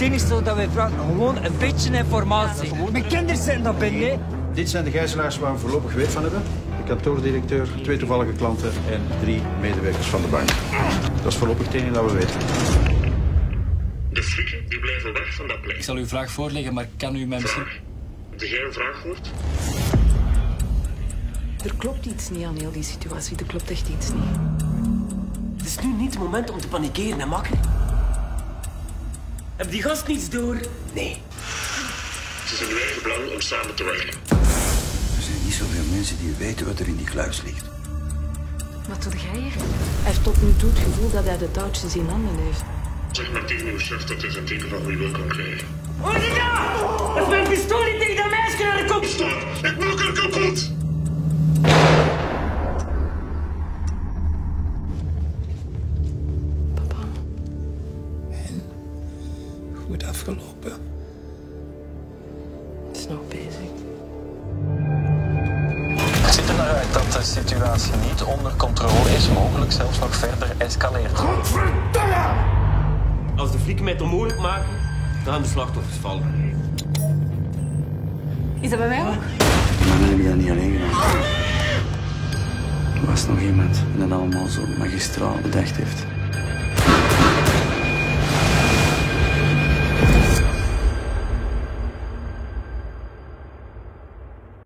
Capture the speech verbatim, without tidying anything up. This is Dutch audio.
enige dat wij vragen, gewoon een beetje informatie. Mijn kinderen zijn dat bij je. Dit zijn de gijzelaars waar we voorlopig weet van hebben. De kantoordirecteur, twee toevallige klanten en drie medewerkers van de bank. Dat is voorlopig het enige dat we weten. De flikken die blijven weg van dat plek. Ik zal uw vraag voorleggen, maar kan u mij misschien... Heb jij een vraag gehoord? Er klopt iets niet aan heel die situatie. Er klopt echt iets niet. Het is nu niet het moment om te panikeren, hè, makker? Heb die gast niets door? Nee. Het is in uw eigen belang om samen te werken. Er zijn niet zoveel mensen die weten wat er in die kluis ligt. Wat doe jij hier? Hij heeft tot nu toe het gevoel dat hij de touwtjes in handen heeft. Zeg maar tegen uw chef dat hij zijn teken van wie wil kan krijgen. Hoor je dat? Dat is mijn pistool niet tegen dat meisje naar de kop! Stop! Ik maak er kapot! Papa. En? Goed afgelopen. Het is nog bezig. Het ziet er naar uit dat de situatie niet onder controle is, mogelijk zelfs nog verder escaleert. Als de flikken mij het onmogelijk maken, dan gaan de slachtoffers vallen. Is dat bij mij ook? De mannen hebben dat niet alleen gedaan. Er was nog iemand die dat allemaal zo magistraal bedacht heeft.